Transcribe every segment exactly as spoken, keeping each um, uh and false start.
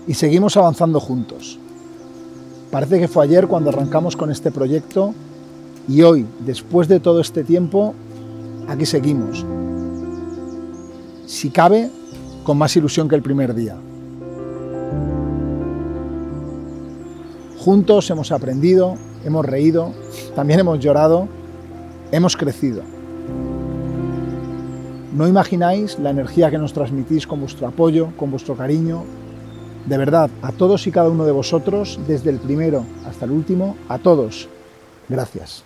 y seguimos avanzando juntos. Parece que fue ayer cuando arrancamos con este proyecto y hoy, después de todo este tiempo, aquí seguimos. Si cabe, con más ilusión que el primer día. Juntos hemos aprendido, hemos reído, también hemos llorado, hemos crecido. No imagináis la energía que nos transmitís con vuestro apoyo, con vuestro cariño. De verdad, a todos y cada uno de vosotros, desde el primero hasta el último, a todos, gracias.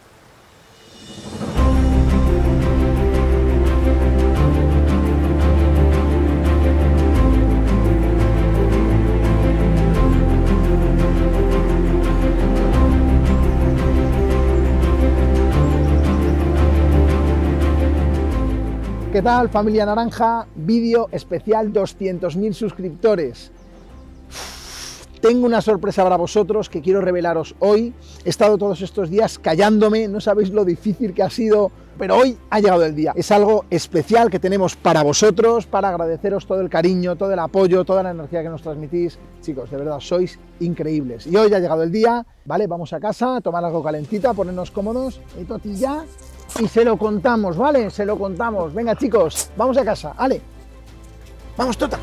¿Qué tal, familia naranja? Vídeo especial doscientos mil suscriptores. Tengo una sorpresa para vosotros que quiero revelaros hoy. He estado todos estos días callándome, no sabéis lo difícil que ha sido, pero hoy ha llegado el día. Es algo especial que tenemos para vosotros, para agradeceros todo el cariño, todo el apoyo, toda la energía que nos transmitís. Chicos, de verdad, sois increíbles. Y hoy ha llegado el día, ¿vale? Vamos a casa, a tomar algo calentita, ponernos cómodos, y tortilla, y se lo contamos, ¿vale? Se lo contamos. Venga, chicos, vamos a casa, ¿vale? ¡Vamos, Tota!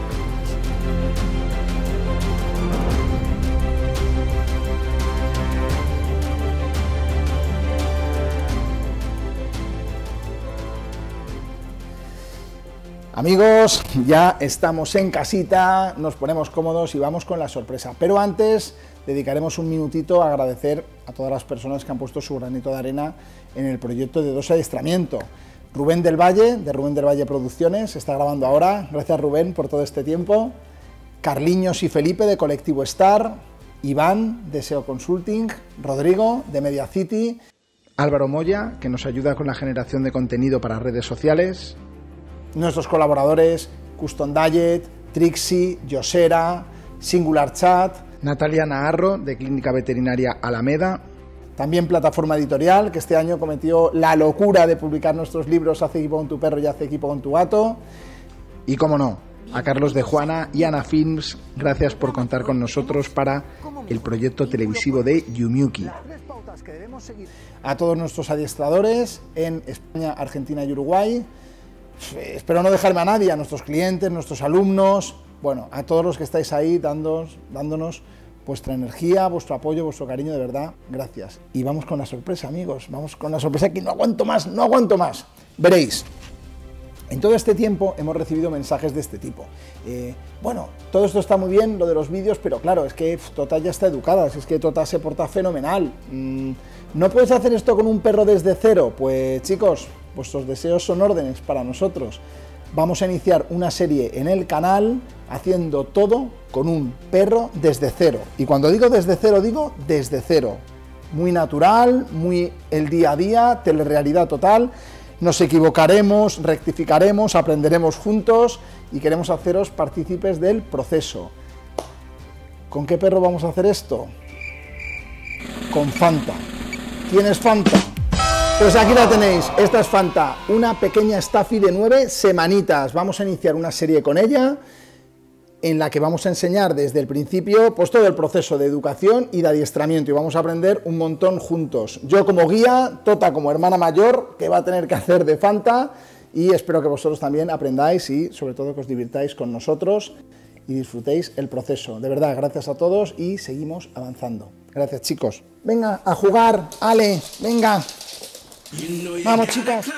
Amigos, ya estamos en casita, nos ponemos cómodos y vamos con la sorpresa. Pero antes dedicaremos un minutito a agradecer a todas las personas que han puesto su granito de arena en el proyecto de Dos Adiestramiento. Rubén del Valle, de Rubén del Valle Producciones, está grabando ahora. Gracias, Rubén, por todo este tiempo. Carliños y Felipe, de Colectivo Star. Iván, de S E O Consulting. Rodrigo, de Media City. Álvaro Moya, que nos ayuda con la generación de contenido para redes sociales. Nuestros colaboradores, Custom Diet, Trixie, Yosera, Singular Chat, Natalia Naharro, de Clínica Veterinaria Alameda, también Plataforma Editorial, que este año cometió la locura de publicar nuestros libros Hace equipo con tu perro y Hace equipo con tu gato, y cómo no, a Carlos de Juana y Ana Films, gracias por contar con nosotros para el proyecto televisivo de Yumiuki. A todos nuestros adiestradores en España, Argentina y Uruguay. Espero no dejarme a nadie, a nuestros clientes, nuestros alumnos, bueno, a todos los que estáis ahí dándonos, dándonos vuestra energía, vuestro apoyo, vuestro cariño, de verdad, gracias. Y vamos con la sorpresa, amigos, vamos con la sorpresa que no aguanto más, no aguanto más. Veréis, en todo este tiempo hemos recibido mensajes de este tipo. Eh, bueno, todo esto está muy bien, lo de los vídeos, pero claro, es que pff, Tota ya está educada, es que Tota se porta fenomenal. Mm, ¿No puedes hacer esto con un perro desde cero? Pues chicos, vuestros deseos son órdenes para nosotros. Vamos a iniciar una serie en el canal haciendo todo con un perro desde cero. Y cuando digo desde cero, digo desde cero. Muy natural, muy el día a día, telerrealidad total. Nos equivocaremos, rectificaremos, aprenderemos juntos y queremos haceros partícipes del proceso. ¿Con qué perro vamos a hacer esto? Con Fanta. ¿Quién es Fanta? Pues aquí la tenéis, esta es Fanta, una pequeña Staffy de nueve semanitas. Vamos a iniciar una serie con ella en la que vamos a enseñar desde el principio pues todo el proceso de educación y de adiestramiento y vamos a aprender un montón juntos. Yo como guía, Tota como hermana mayor que va a tener que hacer de Fanta y espero que vosotros también aprendáis y sobre todo que os divirtáis con nosotros y disfrutéis el proceso. De verdad, gracias a todos y seguimos avanzando. Gracias, chicos. Venga, a jugar, Ale, venga. Vamos, chicas.